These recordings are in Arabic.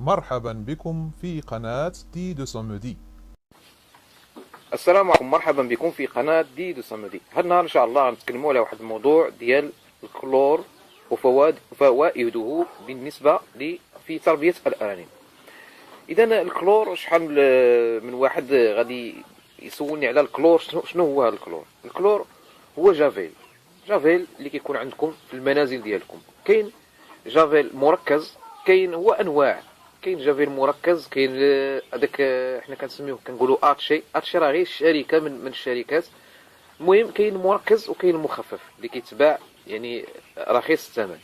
مرحبا بكم في قناة دي دو سومدي. السلام عليكم، مرحبا بكم في قناة دي دو سامدي. هذا النهار ان شاء الله غنتكلموا على واحد الموضوع ديال الكلور وفوائده بالنسبة في تربية الأرانب. اذا الكلور، شحال من واحد غادي يسولني على الكلور. شنو هو هذا الكلور؟ الكلور هو جافيل اللي كيكون عندكم في المنازل ديالكم. كاين جافيل مركز، كاين هو انواع. كاين جافيل مركز، كاين هذاك حنا كنسميوه كنقولوا اتشي راه غير شركه من الشركات. المهم كاين مركز وكاين مخفف اللي كيتباع يعني رخيص الثمن.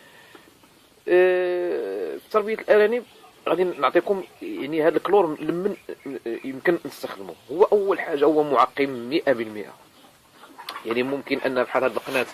في تربيه الارانب غادي نعطيكم يعني هذا الكلور من يمكن نستخدمه. هو اول حاجه هو معقم 100%. يعني ممكن ان بحال هذه القناه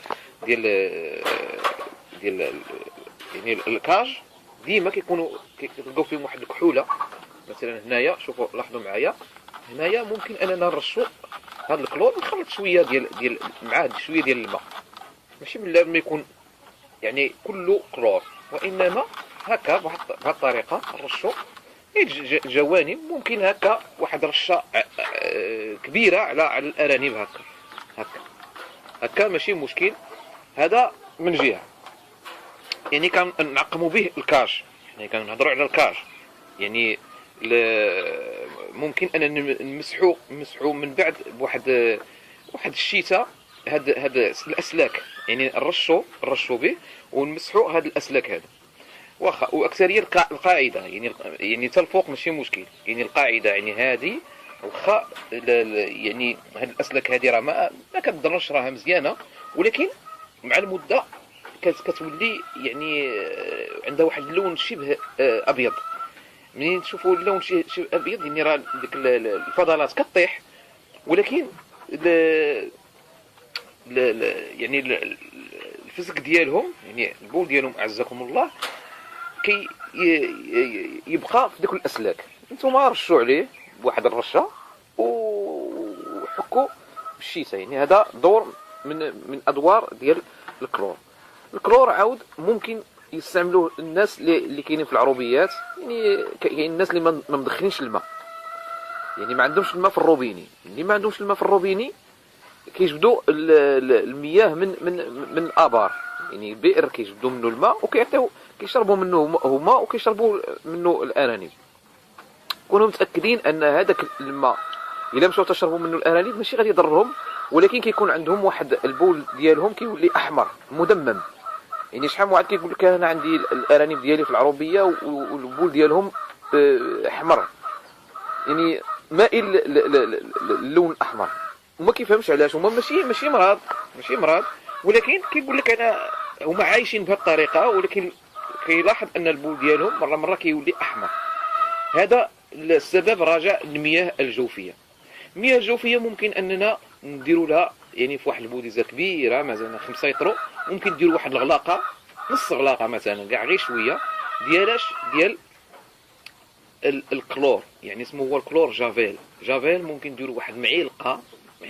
ديال يعني الكاج ديما كتلقاو فيهم واحد الكحوله. مثلا هنايا شوفوا، لاحظوا معايا هنايا ممكن اننا نرشوا هذا الكلور، نخلط شويه ديال معاه شويه ديال الماء. ماشي من لازم يكون يعني كله كلور، وانما هكا بهذه الطريقه نرشوا الجوانب. ممكن هكا واحد رشه كبيره على الارانب، هكا ماشي مشكل. هذا من جهه. يعني كنعقموا به الكاج، يعني كنهضروا على الكاج. يعني ممكن ان نمسحوا من بعد بواحد الشيته هاد الاسلاك. يعني نرشوا به ونمسحوا هاد الاسلاك هذا. واخا واكثريه القاعده يعني حتى الفوق ماشي مشكل. يعني القاعده يعني هذه واخا يعني هاد الاسلاك هذه راه ما كتضرش، راها مزيانه، ولكن مع المده كتولي يعني عندها واحد اللون شبه ابيض. منين تشوفوا اللون شبه ابيض يعني راه ديك الفضلات كطيح. ولكن يعني الفسق ديالهم، يعني البول ديالهم اعزكم الله، كي يبقى في ديك الاسلاك. نتوما رشوا عليه بواحد الرشه وحكوا بالشيته. يعني هذا دور من ادوار ديال الكلور. الكلور عاود ممكن يستعملوه الناس اللي كاينين في العروبيات. يعني كاين الناس اللي ما مدخنينش الماء، يعني ما عندهمش الماء في الروبيني. اللي ما عندهمش الماء في الروبيني كيجبدوا المياه من ابار، يعني بئر كيجبدوا منه الماء وكيعطيو كيشربوا منه هما وكيشربوا منه الارانب. كونوا متاكدين ان هذاك الماء الا مشاو تشربوا منه الارانب ماشي غادي يضرهم، ولكن كيكون عندهم واحد البول ديالهم كيولي احمر مدمم. يعني شحال من واحد كيقول لك انا عندي الارانب ديالي في العروبيه والبول ديالهم احمر، يعني مائل للون الاحمر، وما كيفهمش علاش. هما ماشي مرض، ولكن كيقول لك انا هما عايشين بهذه الطريقه، ولكن كيلاحظ ان البول ديالهم مره كيولي احمر. هذا السبب راجع للمياه الجوفيه. المياه الجوفيه ممكن اننا نديروا لها يعني في واحد البوديزه كبيره مثلا 5 لتر، ممكن نديروا واحد الغلاقه، نص غلاقه مثلا، كاع غير شويه ديال الكلور. يعني اسمه هو الكلور جافيل. ممكن نديروا واحد معلقه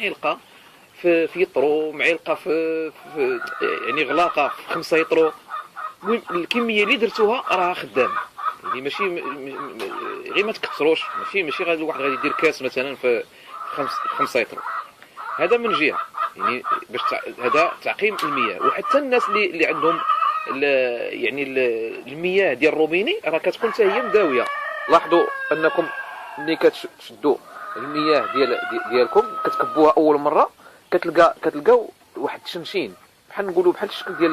في يطرو، معلقه في يعني غلاقه في 5 لتر. الكميه اللي درتوها راها خدامه. يعني ماشي غير ما تكثروش، ماشي غادي الواحد غادي يدير كاس مثلا في 5 لتر. هذا من جهه، يعني باش هذا تعقيم المياه. وحتى الناس اللي عندهم يعني المياه ديال الروبيني راه كتكون حتى هي مداويه. لاحظوا انكم ملي كتشدوا المياه ديالكم كتكبوها اول مره كتلقاو واحد التشنشين، بحال نقولوا بحال الشكل ديال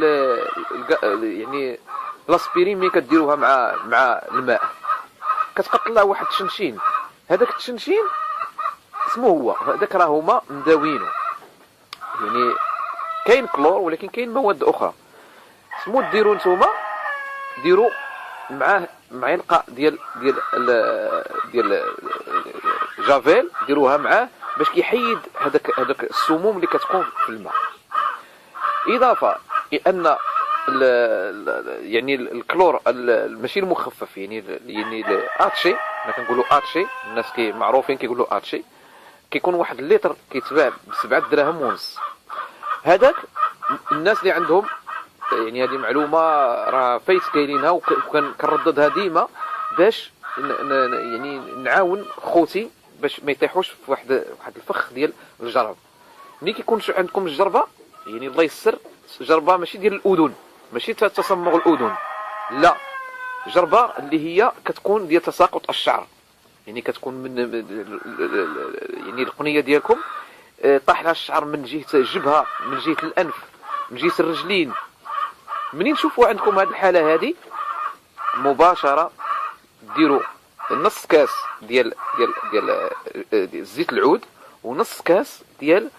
يعني لاسبيرين. ملي كديروها مع الماء كتطلع واحد التشنشين. هذاك التشنشين اسمه هو هذاك راه هما مداوينه. يعني كاين كلور ولكن كاين مواد اخرى. سمو ديروا نتوما ديروا معاه معلقه ديال جافيل، ديروها معاه باش كيحيد هذاك السموم اللي كتكون في الماء. اضافه لان يعني الكلور ماشي المخفف، يعني اتشي، حنا كنقولوا اتشي، الناس معروفين كيقولوا اتشي، كيكون واحد اللتر كيتباع ب7 دراهم ونص. هذاك الناس اللي عندهم يعني هذه معلومه راه فايت كاينينها وكنرددها ديما. باش يعني نعاون خوتي باش ما يطيحوش في واحد الفخ ديال الجرب. ملي كيكون عندكم الجربه، يعني الله يسر، جربه ماشي ديال الاذن، ماشي تصمغ الاذن، لا، جربه اللي هي كتكون ديال تساقط الشعر، يعني كتكون من يعني القنيه ديالكم طاح لها الشعر من جهه الجبهه، من جهه الانف، من جهه الرجلين. منين تشوفوا عندكم هذه الحاله هذه، مباشره ديروا نص كاس ديال زيت العود ونص كاس ديال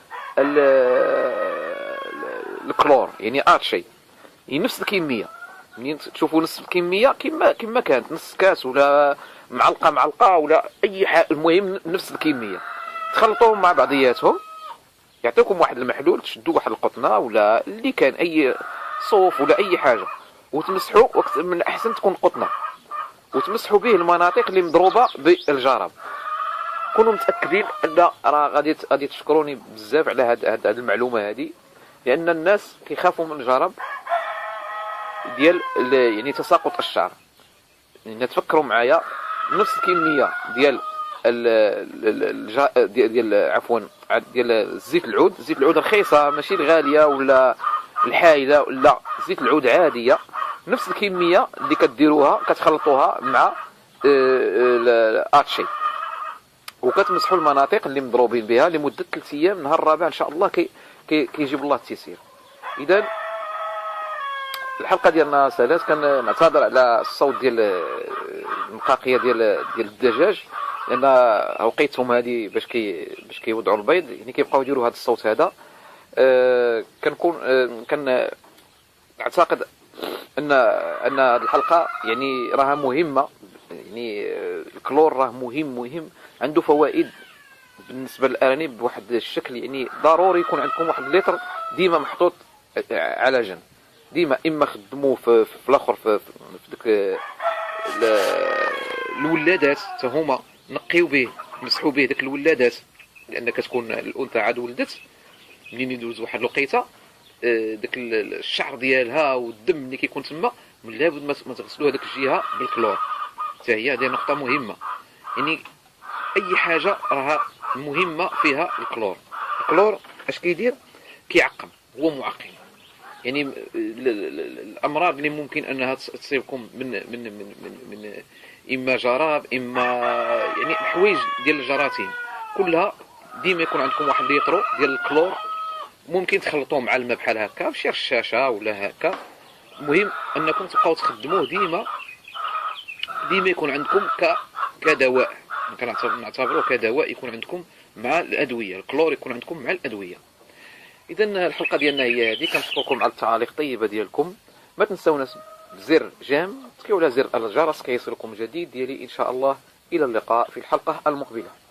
الكلور، يعني اتشي، يعني نفس الكميه. منين تشوفوا نص الكميه كما كانت، نص كاس ولا معلقه ولا اي حاجه، المهم نفس الكميه، تخلطوهم مع بعضياتهم، يعطيكم واحد المحلول، تشدوا واحد القطنه ولا اللي كان اي صوف ولا اي حاجه، وتمسحوا، من الاحسن تكون قطنه، وتمسحوا به المناطق اللي مضروبه بالجرب. كونوا متاكدين ان راه غادي تشكروني بزاف على هاد المعلومه هذه، لان الناس كيخافوا من الجرب ديال يعني تساقط الشعر. يعني تفكروا معايا، نفس الكميه ديال عفوا ديال زيت العود رخيصه، ماشي الغاليه ولا الحايله، لا، زيت العود عاديه، نفس الكميه اللي كديروها كتخلطوها مع الاتشي، وكتمسحوا المناطق اللي مضروبين بها لمده 3 ايام. النهار الرابع ان شاء الله كيجيب الله التيسير. اذا الحلقه ديالنا سالات، كنعتذر على الصوت ديال المقاقيه ديال الدجاج، لان وقيتهم هذه باش كيوضعوا البيض، يعني كيبقاو يديروا هذا الصوت هذا. كان اعتقد ان هذه الحلقه يعني راها مهمه، يعني الكلور راه مهم، عنده فوائد بالنسبه للارانب بواحد الشكل، يعني ضروري يكون عندكم واحد اللتر ديما محطوط على جنب، ديما اما خدموه في الاخر في ديك الولادات، حتى هما نقيو به، مسحوا به داك الولادات، لان كتكون الانثى عاد ولدت، منين يدوز واحد الوقيته داك الشعر ديالها والدم اللي كيكون تما، من لابد ما تغسلوا هذيك الجهه بالكلور. حتى هي هذه نقطه مهمه، يعني اي حاجه راها مهمه فيها الكلور اش كيدير؟ كيعقم، هو معقم. يعني الامراض اللي ممكن انها تصيبكم من اما جراب، اما يعني الحوايج ديال الجراثيم كلها، ديما يكون عندكم واحد ليطرو ديال الكلور، ممكن تخلطوه مع الماء بحال هكا بشي رشاشه ولا هكا. المهم انكم تبقاو تخدموه ديما يكون عندكم كدواء، كنعتبروه كدواء يكون عندكم مع الادويه، الكلور يكون عندكم مع الادويه. اذا الحلقه ديالنا هي هذه، كنشكركم على التعاليق الطيبه ديالكم. ما تنساوناش بزر جيم، تكيو على زر الجرس كيصلكم جديد ديالي ان شاء الله. الى اللقاء في الحلقه المقبله.